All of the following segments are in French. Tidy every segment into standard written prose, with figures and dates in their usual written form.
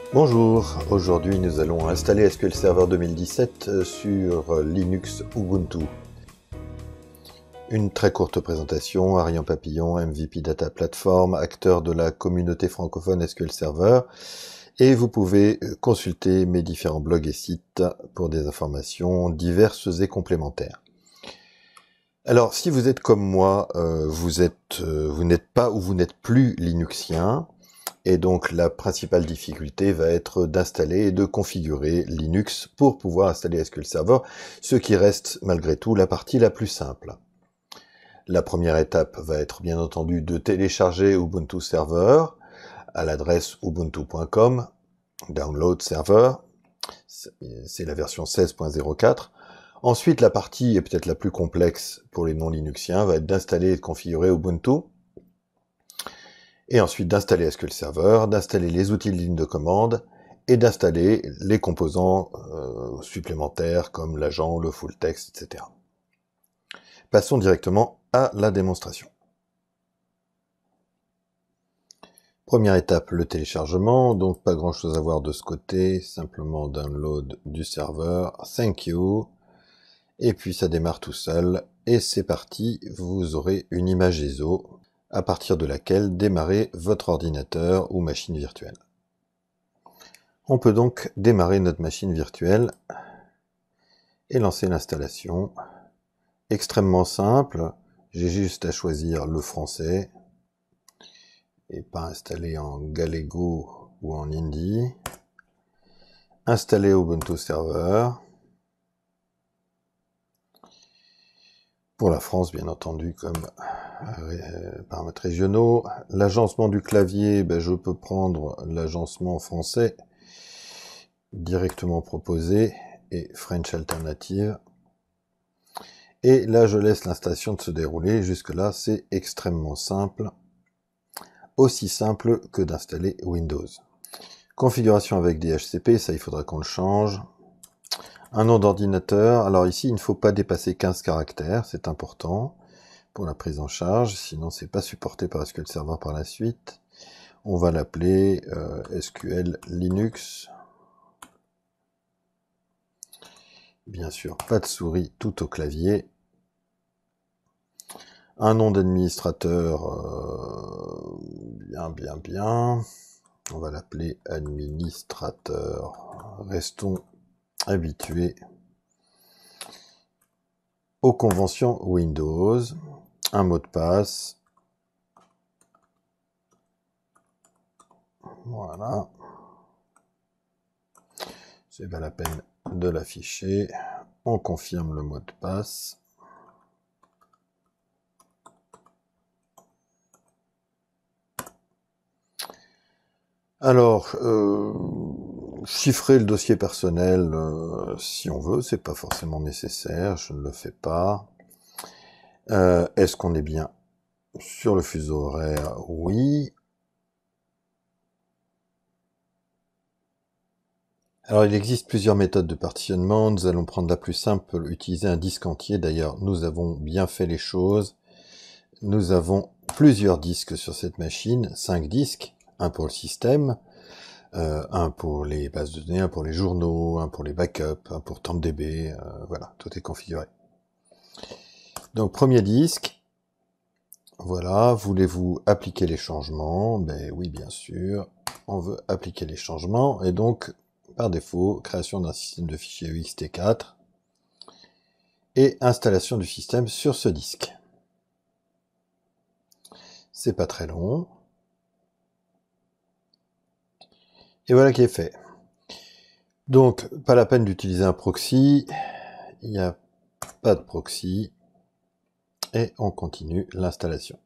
Bonjour, aujourd'hui nous allons installer SQL Server 2017 sur Linux Ubuntu. Une très courte présentation, Ariane Papillon, MVP Data Platform, acteur de la communauté francophone SQL Server, et vous pouvez consulter mes différents blogs et sites pour des informations diverses et complémentaires. Alors si vous êtes comme moi, vous n'êtes pas ou vous n'êtes plus linuxien, et donc la principale difficulté va être d'installer et de configurer Linux pour pouvoir installer SQL Server, ce qui reste malgré tout la partie la plus simple. La première étape va être bien entendu de télécharger Ubuntu Server à l'adresse ubuntu.com, download server, c'est la version 16.04. Ensuite, la partie, et peut-être la plus complexe pour les non-linuxiens, va être d'installer et de configurer Ubuntu, et ensuite d'installer SQL Server, d'installer les outils de ligne de commande, et d'installer les composants supplémentaires comme l'agent, le full text, etc. Passons directement à la démonstration. Première étape, le téléchargement, donc pas grand chose à voir de ce côté, simplement download du serveur, thank you, et puis ça démarre tout seul, et c'est parti, vous aurez une image ISO, à partir de laquelle démarrer votre ordinateur ou machine virtuelle. On peut donc démarrer notre machine virtuelle et lancer l'installation. Extrêmement simple, j'ai juste à choisir le français et pas installer en Galego ou en Hindi. Installer Ubuntu Server. Pour la France, bien entendu, comme paramètres régionaux. L'agencement du clavier, je peux prendre l'agencement français directement proposé et French Alternative. Et là, je laisse l'installation de se dérouler. Jusque-là, c'est extrêmement simple. Aussi simple que d'installer Windows. Configuration avec DHCP, ça il faudra qu'on le change. Un nom d'ordinateur, alors ici il ne faut pas dépasser 15 caractères, c'est important pour la prise en charge, sinon c'est pas supporté par SQL Server par la suite. On va l'appeler SQL Linux. Bien sûr, pas de souris, tout au clavier. Un nom d'administrateur, bien. On va l'appeler administrateur. Restons habitués aux conventions Windows. Un mot de passe. Voilà. C'est pas la peine de l'afficher. On confirme le mot de passe. Alors, chiffrer le dossier personnel, si on veut, c'est pas forcément nécessaire, je ne le fais pas. Est-ce qu'on est bien sur le fuseau horaire? Oui. Alors, il existe plusieurs méthodes de partitionnement. Nous allons prendre la plus simple, utiliser un disque entier. D'ailleurs, nous avons bien fait les choses. Nous avons plusieurs disques sur cette machine, 5 disques, un pour le système, un pour les bases de données, un pour les journaux, un pour les backups, un pour TempDB, voilà, tout est configuré. Donc premier disque, voilà, voulez-vous appliquer les changements? Ben oui, bien sûr, on veut appliquer les changements, et donc, par défaut, création d'un système de fichiers ext4, et installation du système sur ce disque. C'est pas très long. Et voilà qui est fait. Donc, pas la peine d'utiliser un proxy, il n'y a pas de proxy, et on continue l'installation.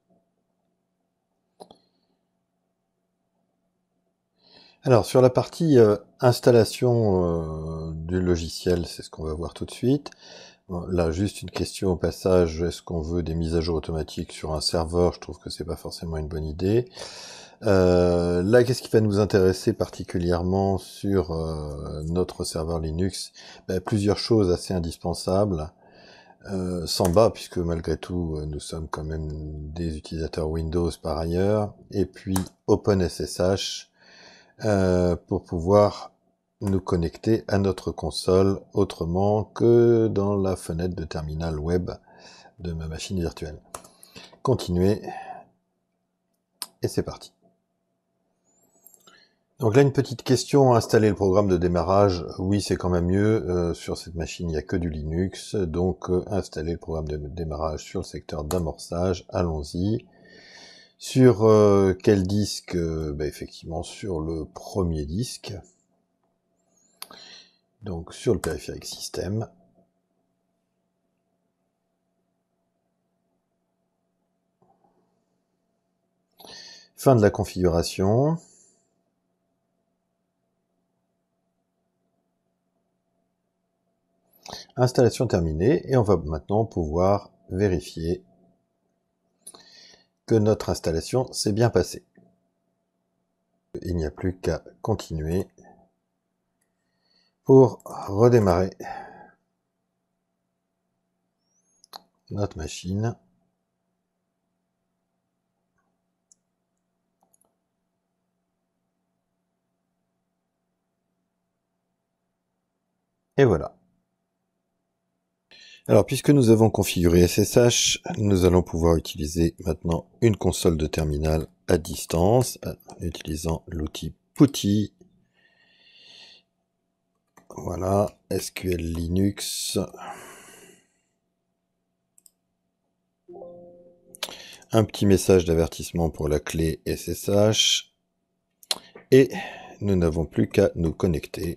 Alors, sur la partie installation du logiciel, c'est ce qu'on va voir tout de suite. Bon, là, juste une question au passage, est-ce qu'on veut des mises à jour automatiques sur un serveur? Je trouve que c'est pas forcément une bonne idée. Là, qu'est-ce qui va nous intéresser particulièrement sur notre serveur Linux? Plusieurs choses assez indispensables. Samba, puisque malgré tout, nous sommes quand même des utilisateurs Windows par ailleurs. Et puis OpenSSH, pour pouvoir nous connecter à notre console autrement que dans la fenêtre de terminal web de ma machine virtuelle. Continuer. Et c'est parti. Donc là, une petite question, installer le programme de démarrage. Oui, c'est quand même mieux. Sur cette machine, il n'y a que du Linux. Donc, installer le programme de démarrage sur le secteur d'amorçage. Allons-y. Sur quel disque? Effectivement, sur le premier disque. Donc, sur le périphérique système. Fin de la configuration. Installation terminée. Et on va maintenant pouvoir vérifier que notre installation s'est bien passée. Il n'y a plus qu'à continuer pour redémarrer notre machine. Et voilà. Alors, puisque nous avons configuré SSH, nous allons pouvoir utiliser maintenant une console de terminal à distance, en utilisant l'outil PuTTY. Voilà, SQL Linux. Un petit message d'avertissement pour la clé SSH. Et nous n'avons plus qu'à nous connecter.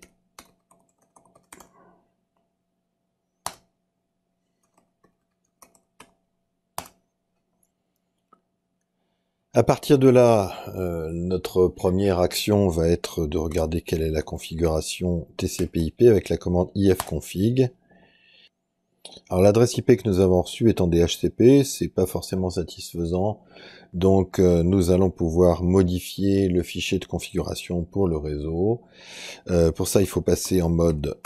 À partir de là, notre première action va être de regarder quelle est la configuration TCP/IP avec la commande ifconfig. Alors l'adresse IP que nous avons reçue étant DHCP, c'est pas forcément satisfaisant, donc nous allons pouvoir modifier le fichier de configuration pour le réseau. Pour ça, il faut passer en mode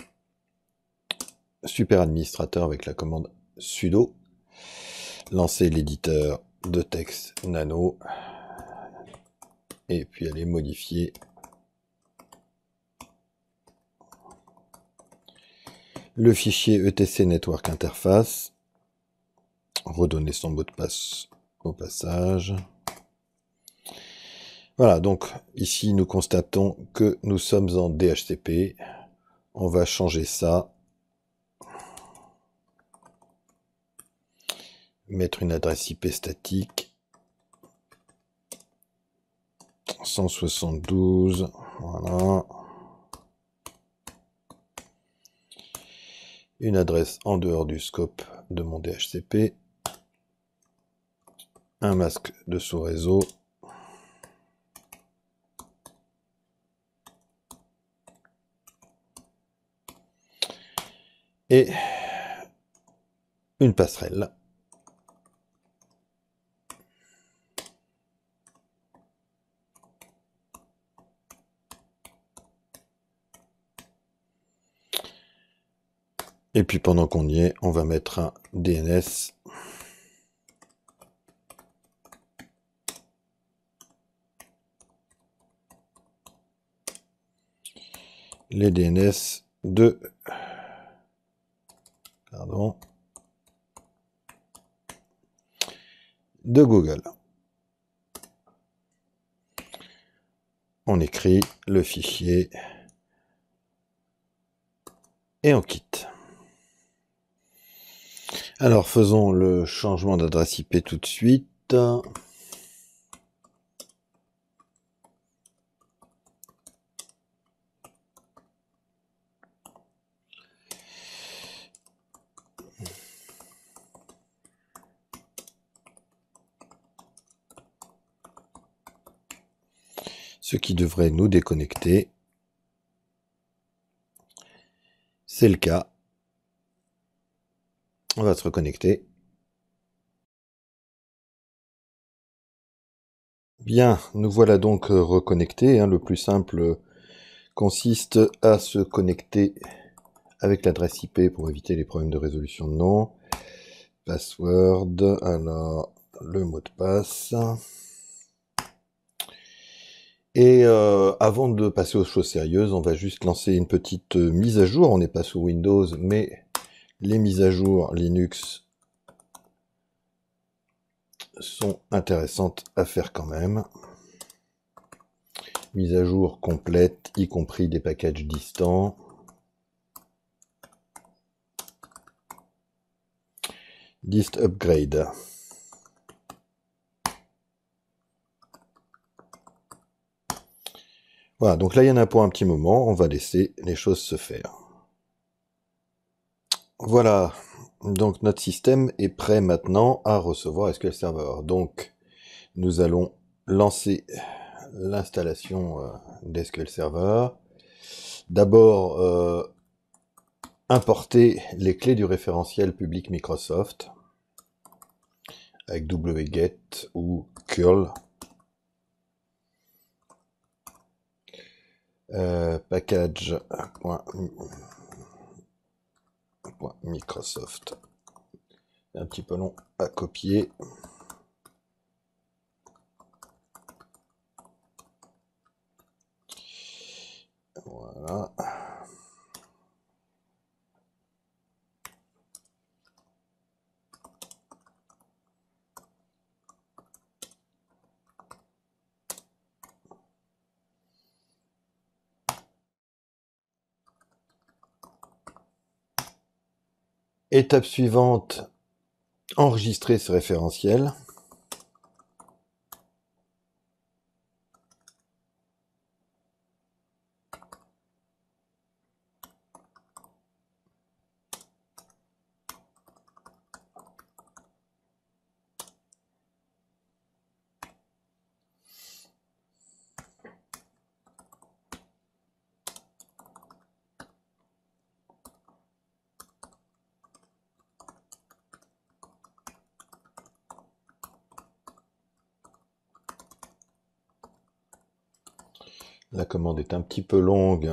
super administrateur avec la commande sudo, lancer l'éditeur de texte nano, et puis aller modifier le fichier etc network interface, redonner son mot de passe au passage. Voilà, donc ici nous constatons que nous sommes en DHCP. On va changer ça, mettre une adresse IP statique, 172, voilà. Une adresse en dehors du scope de mon DHCP, un masque de sous-réseau, et une passerelle. Et puis pendant qu'on y est, on va mettre un DNS. Les DNS de Google. On écrit le fichier et on quitte. Alors faisons le changement d'adresse IP tout de suite. Ce qui devrait nous déconnecter. C'est le cas. On va se reconnecter. Bien, nous voilà donc reconnectés. Le plus simple consiste à se connecter avec l'adresse IP pour éviter les problèmes de résolution de nom. Password, alors le mot de passe. Et avant de passer aux choses sérieuses, on va juste lancer une petite mise à jour. On n'est pas sous Windows, mais les mises à jour Linux sont intéressantes à faire quand même. Mise à jour complète, y compris des packages distants. Dist upgrade. Voilà, donc là il y en a pour un petit moment, on va laisser les choses se faire. Voilà, donc notre système est prêt maintenant à recevoir SQL Server. Donc nous allons lancer l'installation d'SQL Server. D'abord, importer les clés du référentiel public Microsoft avec wget ou curl. Package.microsoft. Un petit peu long à copier. Voilà. Étape suivante, enregistrer ce référentiel. La commande est un petit peu longue.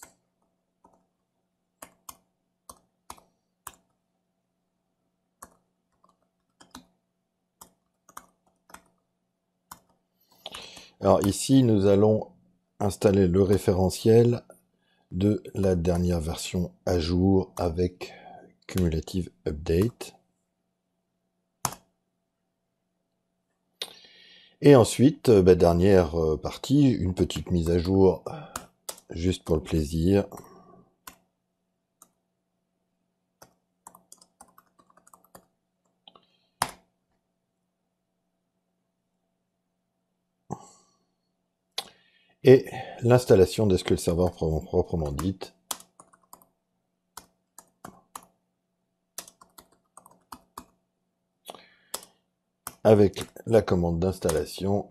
Alors ici, nous allons installer le référentiel de la dernière version à jour avec Cumulative Update. Et ensuite, dernière partie, une petite mise à jour juste pour le plaisir. Et l'installation de SQL Server proprement dite. Avec la commande d'installation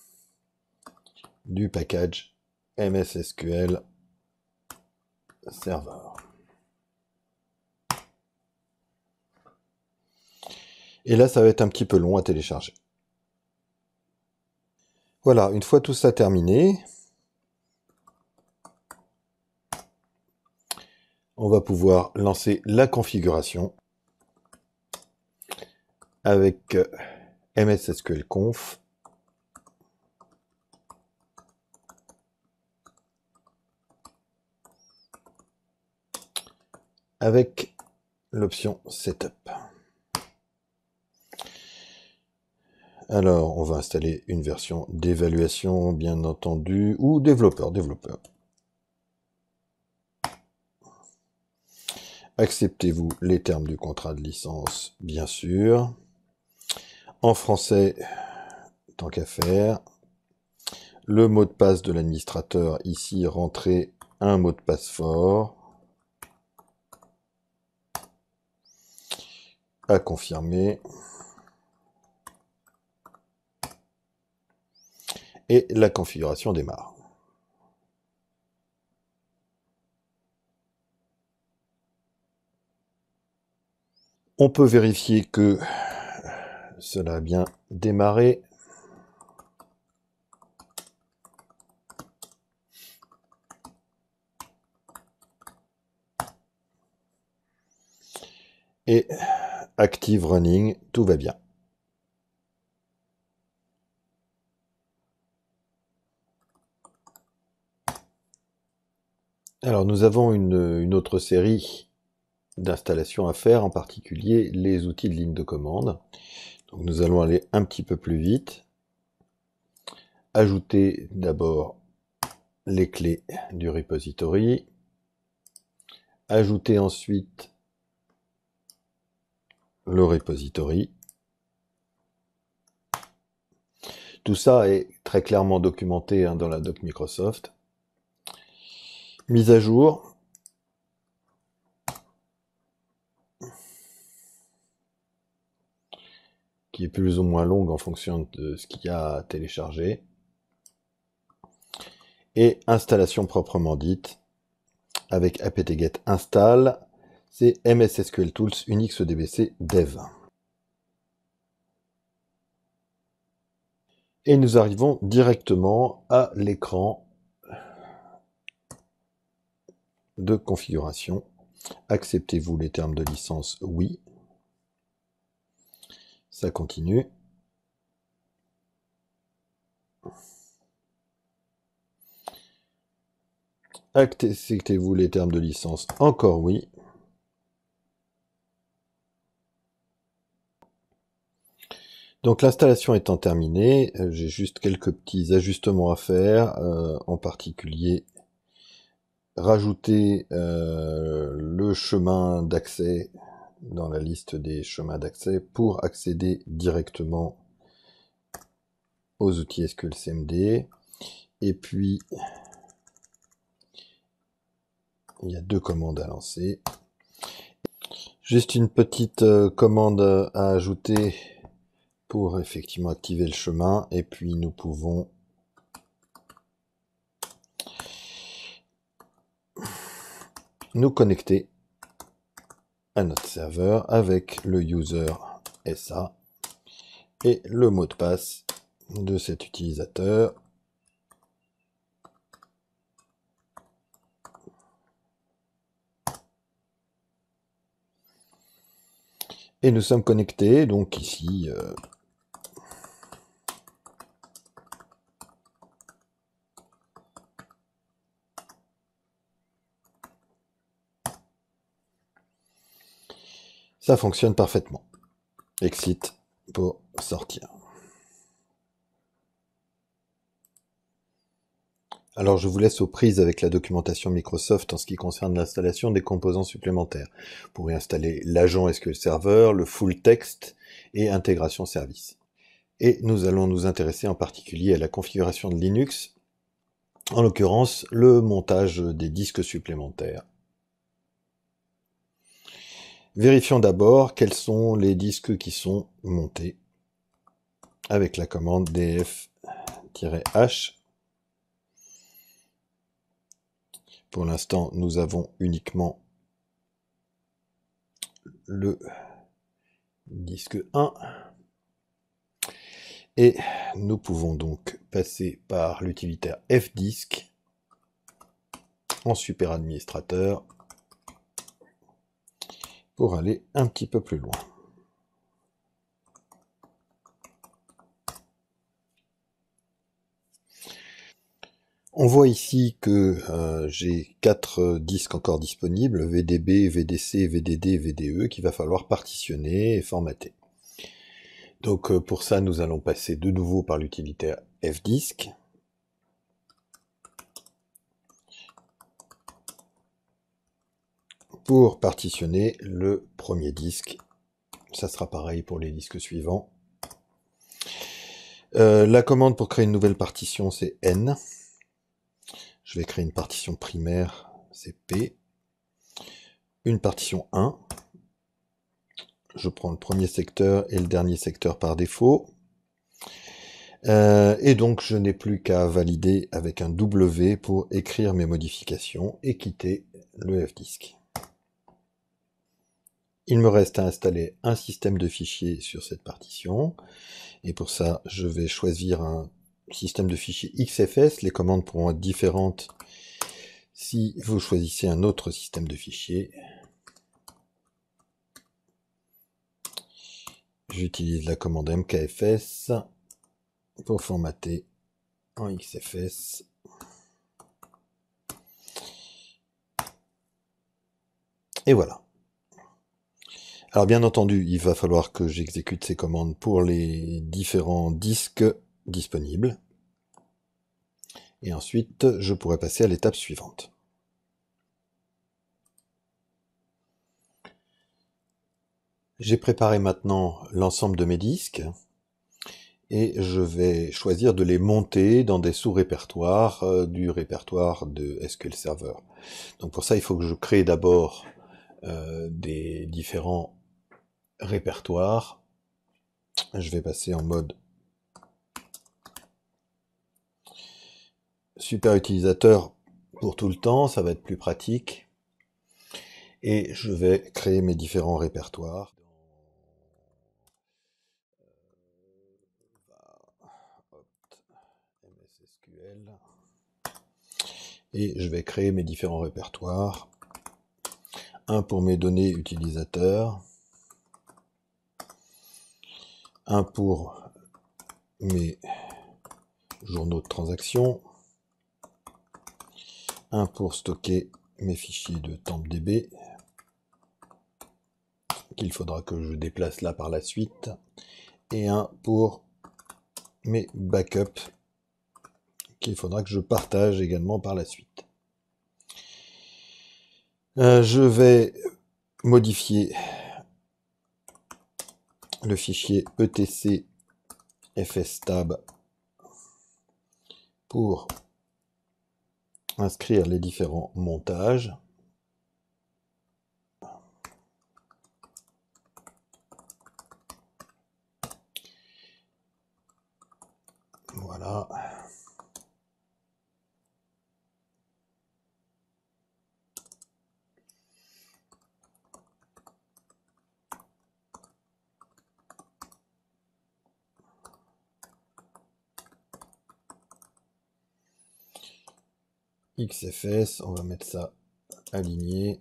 du package MS SQL Server. Et là, ça va être un petit peu long à télécharger. Voilà, une fois tout ça terminé, on va pouvoir lancer la configuration avec MS SQL Conf. Avec l'option Setup. Alors, on va installer une version d'évaluation, bien entendu, ou développeur. Acceptez-vous les termes du contrat de licence, bien sûr. En français, tant qu'à faire. Le mot de passe de l'administrateur, ici, rentrez un mot de passe fort. À confirmer. Et la configuration démarre. On peut vérifier que cela a bien démarré. Et Active Running, tout va bien. Alors nous avons une autre série d'installations à faire, en particulier les outils de ligne de commande. Donc nous allons aller un petit peu plus vite. Ajouter d'abord les clés du repository. Ajouter ensuite le repository. Tout ça est très clairement documenté dans la doc Microsoft. Mise à jour. Qui est plus ou moins longue en fonction de ce qu'il y a à télécharger. Et installation proprement dite, avec apt-get install, c'est MS SQL Tools Unix EDBC Dev. Et nous arrivons directement à l'écran de configuration. Acceptez-vous les termes de licence? Oui. Ça continue. Acceptez-vous les termes de licence? Encore oui. Donc l'installation étant terminée, j'ai juste quelques petits ajustements à faire, en particulier rajouter le chemin d'accès dans la liste des chemins d'accès pour accéder directement aux outils SQL CMD. Et puis, il y a 2 commandes à lancer. Juste une petite commande à ajouter pour effectivement activer le chemin. Et puis, nous pouvons nous connecter à notre serveur avec le user SA et le mot de passe de cet utilisateur. Et nous sommes connectés, donc ici, ça fonctionne parfaitement. Exit pour sortir. Alors je vous laisse aux prises avec la documentation Microsoft en ce qui concerne l'installation des composants supplémentaires. Vous pourrez installer l'agent SQL Server, le full text et intégration service. Et nous allons nous intéresser en particulier à la configuration de Linux, en l'occurrence le montage des disques supplémentaires. Vérifions d'abord quels sont les disques qui sont montés avec la commande df-h. Pour l'instant, nous avons uniquement le disque 1. Et nous pouvons donc passer par l'utilitaire fdisk en super administrateur pour aller un petit peu plus loin. On voit ici que j'ai 4 disques encore disponibles, VDB, VDC, VDD, VDE, qu'il va falloir partitionner et formater. Donc pour ça, nous allons passer de nouveau par l'utilitaire fdisk. Pour partitionner le premier disque. Ça sera pareil pour les disques suivants. La commande pour créer une nouvelle partition, c'est N. Je vais créer une partition primaire, c'est P. Une partition 1. Je prends le premier secteur et le dernier secteur par défaut. Et donc, je n'ai plus qu'à valider avec un W pour écrire mes modifications et quitter le fdisk. Il me reste à installer un système de fichiers sur cette partition. Et pour ça, je vais choisir un système de fichiers XFS. Les commandes pourront être différentes si vous choisissez un autre système de fichiers. J'utilise la commande mkfs pour formater en XFS. Et voilà. Alors bien entendu, il va falloir que j'exécute ces commandes pour les différents disques disponibles. Et ensuite, je pourrai passer à l'étape suivante. J'ai préparé maintenant l'ensemble de mes disques et je vais choisir de les monter dans des sous-répertoires du répertoire de SQL Server. Donc pour ça, il faut que je crée d'abord des différents répertoires. Je vais passer en mode super utilisateur pour tout le temps, ça va être plus pratique. Et je vais créer mes différents répertoires. MSSQL. Et je vais créer mes différents répertoires. Un pour mes données utilisateurs. Un pour mes journaux de transaction. Un pour stocker mes fichiers de TempDB, qu'il faudra que je déplace là par la suite. Et un pour mes backups, qu'il faudra que je partage également par la suite. Je vais modifier le fichier etc fstab pour inscrire les différents montages. Voilà. XFS, on va mettre ça aligné.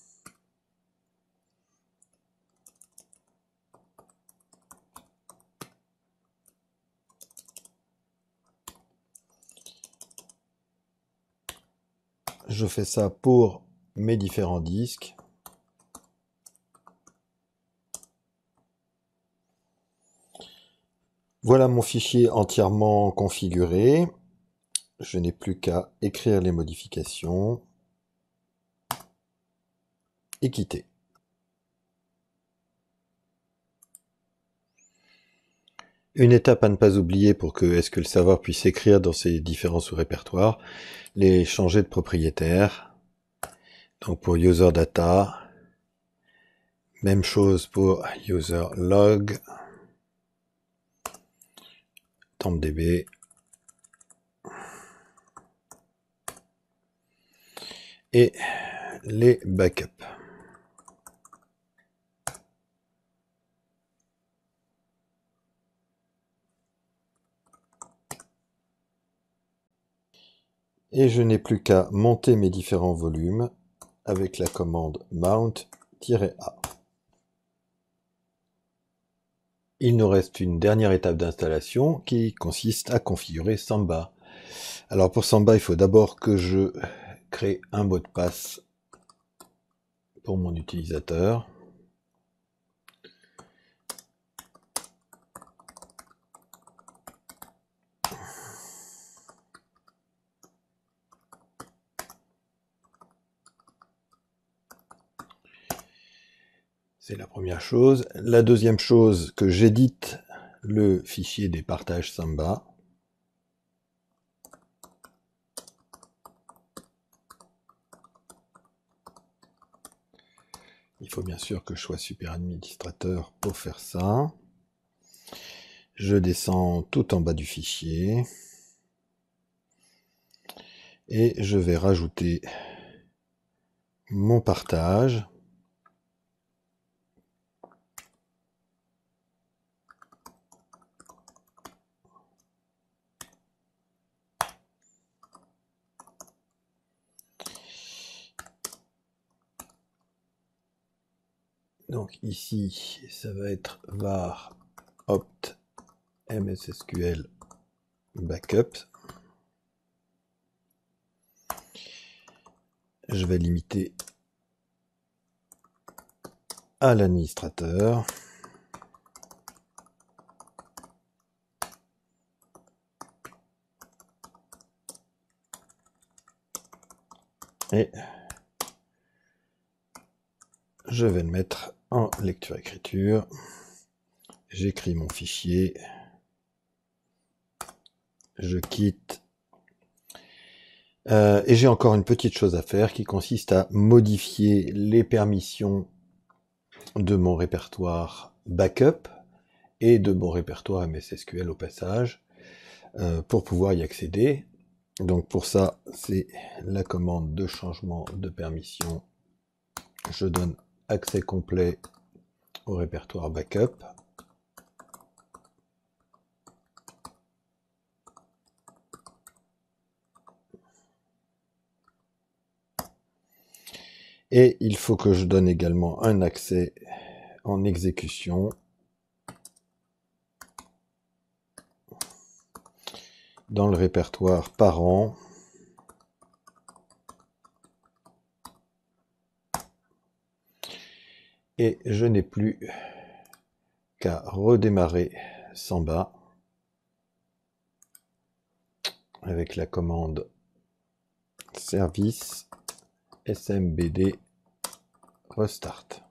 Je fais ça pour mes différents disques. Voilà mon fichier entièrement configuré. Je n'ai plus qu'à écrire les modifications et quitter. Une étape à ne pas oublier pour que SQL Server puisse écrire dans ces différents sous-répertoires, les changer de propriétaire. Donc pour user data, même chose pour user log, TempDB, et les backups. Et je n'ai plus qu'à monter mes différents volumes avec la commande mount-a. Il nous reste une dernière étape d'installation qui consiste à configurer Samba. Alors pour Samba, il faut d'abord que je crée un mot de passe pour mon utilisateur. C'est la première chose. La deuxième chose, que j'édite le fichier des partages Samba. Il faut bien sûr que je sois super administrateur pour faire ça. Je descends tout en bas du fichier. Et je vais rajouter mon partage. Donc ici, ça va être var opt mssql backup. Je vais limiter à l'administrateur. Et je vais le mettre en lecture-écriture. J'écris mon fichier. Je quitte. Et j'ai encore une petite chose à faire qui consiste à modifier les permissions de mon répertoire backup et de mon répertoire MS SQL au passage pour pouvoir y accéder. Donc pour ça, c'est la commande de changement de permission. Je donne accès complet au répertoire backup. Et il faut que je donne également un accès en exécution dans le répertoire parent. Et je n'ai plus qu'à redémarrer Samba avec la commande service smbd restart.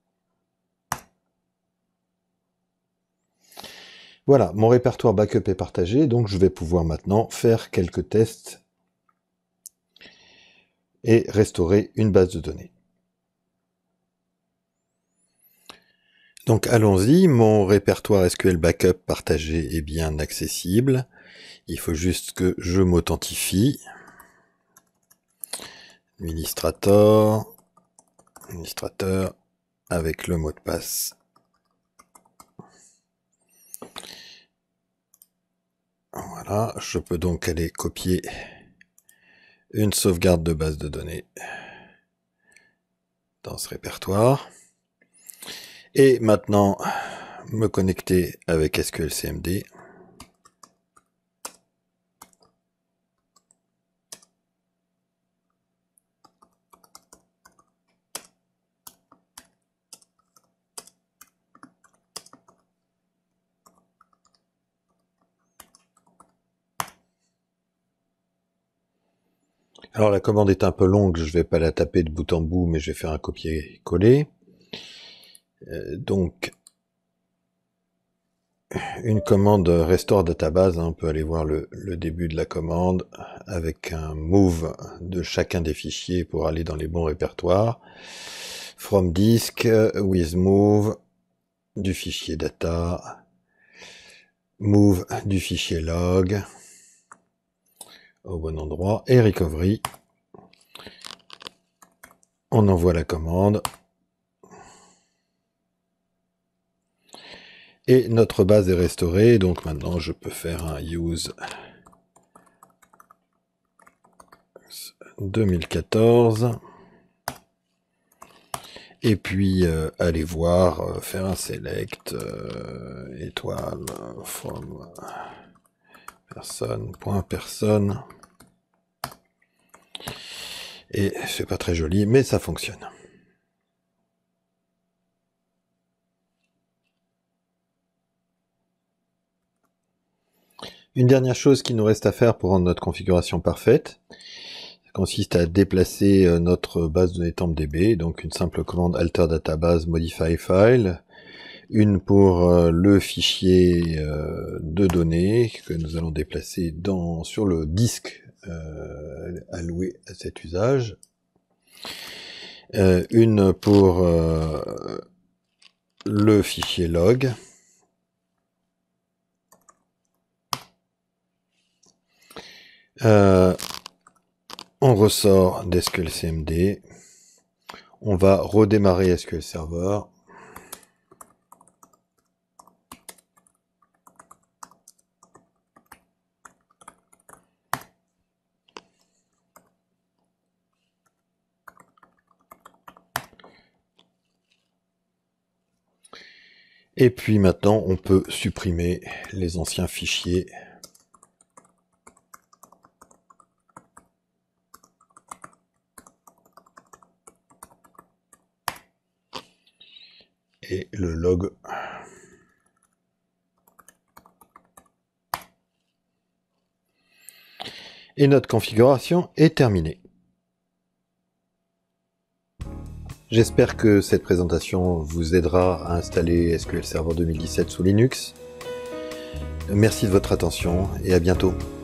Voilà, mon répertoire backup est partagé, donc je vais pouvoir maintenant faire quelques tests et restaurer une base de données. Donc allons-y, mon répertoire SQL backup partagé est bien accessible. Il faut juste que je m'authentifie. Administrateur avec le mot de passe. Voilà, je peux donc aller copier une sauvegarde de base de données dans ce répertoire. Et maintenant, me connecter avec SQL CMD. Alors la commande est un peu longue, je vais pas la taper de bout en bout, mais je vais faire un copier-coller. Donc, une commande restore database, on peut aller voir le début de la commande avec un move de chacun des fichiers pour aller dans les bons répertoires. From disk, with move, du fichier data, move du fichier log, au bon endroit, et recovery. On envoie la commande. Et notre base est restaurée, donc maintenant je peux faire un use 2014. Et puis aller voir, faire un select, étoile, from personne. Et c'est pas très joli, mais ça fonctionne. Une dernière chose qui nous reste à faire pour rendre notre configuration parfaite, ça consiste à déplacer notre base de données TempDB, donc une simple commande alter database modify file, une pour le fichier de données que nous allons déplacer sur le disque alloué à cet usage, une pour le fichier log, on ressort d'SQL CMD, on va redémarrer SQL Server. Et puis maintenant, on peut supprimer les anciens fichiers. et le log. Et notre configuration est terminée. J'espère que cette présentation vous aidera à installer SQL Server 2017 sous Linux. Merci de votre attention et à bientôt.